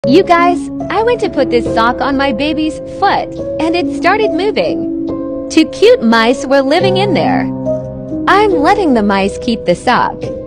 You guys, I went to put this sock on my baby's foot, and it started moving. Two cute mice were living in there. I'm letting the mice keep the sock.